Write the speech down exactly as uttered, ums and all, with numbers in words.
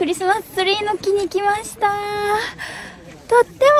クリスマスツリーの木に来ました。とっても